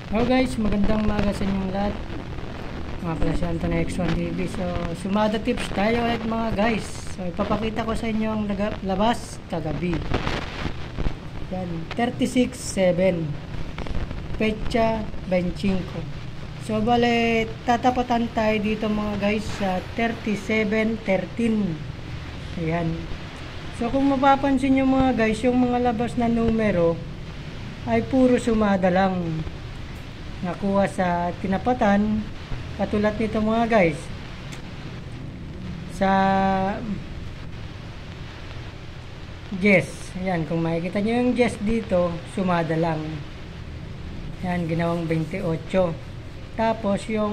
Hello guys, magandang umaga sa inyong lahat. Mga pala si Anthony X1 TV. So, sumada tips tayo ulit mga guys. So, ipapakita ko sa inyo ang labas kagabi. Yan, 36.7. Pecha 25. So, bale, tatapatan tayo dito mga guys sa 37.13. Ayan. So, kung mapapansin nyo mga guys, yung mga labas na numero ay puro sumada lang. Nakuha sa tinapatan, katulad nito mga guys, sa Jess. Ayan, kung makikita nyo yung Jess dito, sumada lang. Ayan, ginawang 28. Tapos yung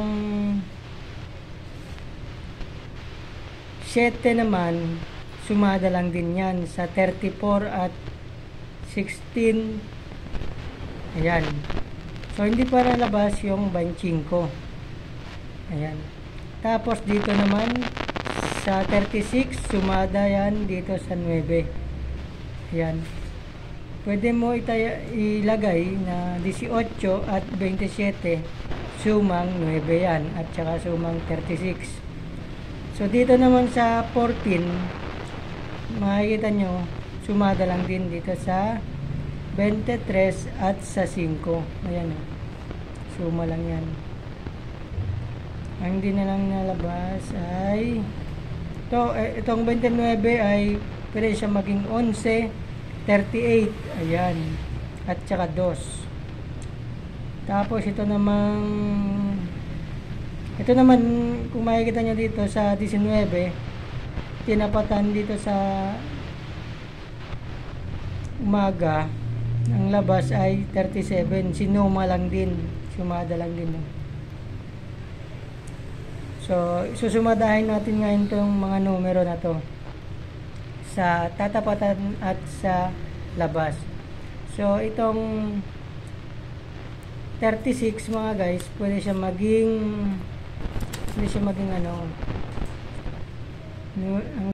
7 naman, sumada lang din yan sa 34 at 16. Ayan. So, hindi pa nalabas yung 25. Ayan. Tapos, dito naman, sa 36, sumada yan dito sa 9. Ayan. Pwede mo ilagay na 18 at 27, sumang 9 yan, at saka sumang 36. So, dito naman sa 14, makikita nyo, sumada lang din dito sa 23 at sa 5. Ayan o. Suma lang yan. Ang hindi na lang nalabas ay itong 29 ay pwede siya maging 11, 38. Ayan. At saka 2. Tapos ito naman kung makikita nyo dito sa 19, tinapatan dito sa umaga. Ang labas ay 37. Sinuma lang din. Sumada lang din. So, susumadahin natin ngayon itong mga numero na to sa tatapatan at sa labas. So, itong 36 mga guys, pwede siya maging ano,